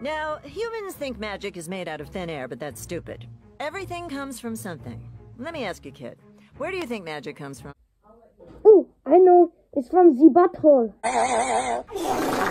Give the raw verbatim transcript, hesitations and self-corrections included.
Now, humans think magic is made out of thin air, but that's stupid. Everything comes from something. Let me ask you, kid. Where do you think magic comes from? Oh, I know. It's from the butthole.